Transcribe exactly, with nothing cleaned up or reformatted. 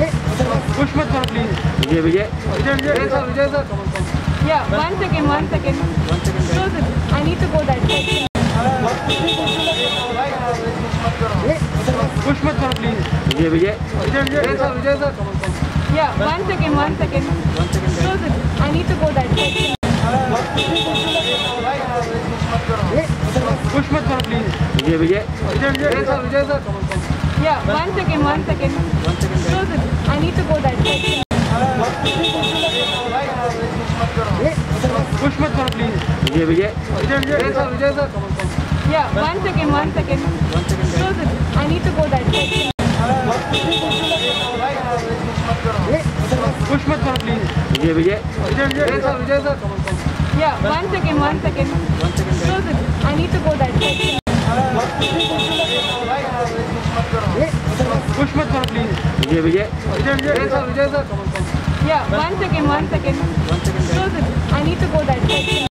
Push मत करो please. Vijay Vijay Vijay Vijay sir, Vijay sir. Yeah, one second, one second. Close it. I need to go that side. Push मत करो please. Vijay Vijay Vijay Vijay sir, Vijay sir. Yeah, one second, one second. Close it. I need to go that side. Push मत करो please. Vijay Vijay Vijay Vijay sir, Vijay sir. Yeah, one second, one second. Close it. I need to go that side. Push मत करो please. Vijay Vijay Vijay Vijay sir, Vijay sir. Yeah, one second, one second. Close it. I need to go that side. Push मत करो please. Vijay Vijay Vijay Vijay sir, Vijay sir. Yeah, one second, one second. Close it. I need to go that side. Push मत करो please. Vijay Vijay Vijay Vijay sir, Vijay sir. Yeah, one second, one second. Close it. I need to go that side.